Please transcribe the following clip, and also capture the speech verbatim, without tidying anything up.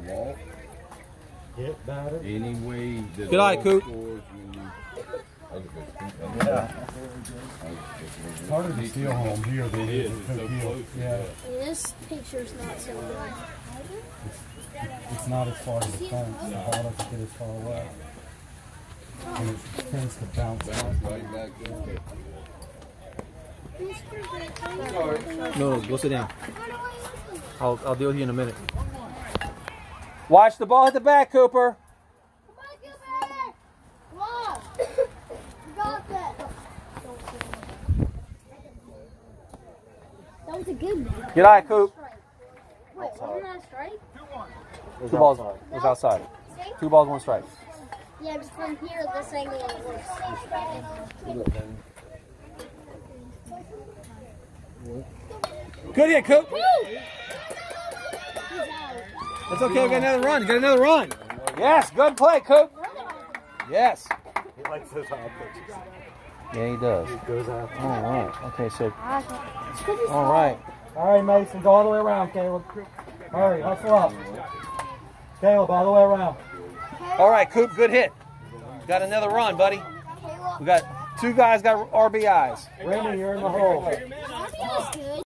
ball. Hit batter. Any way that Good eye, Coop. Yeah. It's harder to steal home here than it is at Coop. Yeah. This picture's not so good. It's, it's not as far as the fence. The ball doesn't get as far away. And it tends to bounce out. Right back there. No, go sit down. I'll, I'll deal with you in a minute. Watch the ball hit the back, Cooper. That was a good one. Good eye, Coop. Wait, wasn't that a strike? Two balls. It was outside. Two balls, one strike. Yeah, just from here, this angle it works. Good hit, Coop. That's okay. We got another run. Got another run. Yes, good play, Coop. Yes. He likes those high pitches. Yeah, he does. He goes out. All right. Okay, so. All right. All right, Mason, go all the way around, Caleb. Hurry, hustle up. Caleb, all the way around. All right, Coop, good hit. Got another run, buddy. We got two guys got R B Is. Randy, you're in the hole.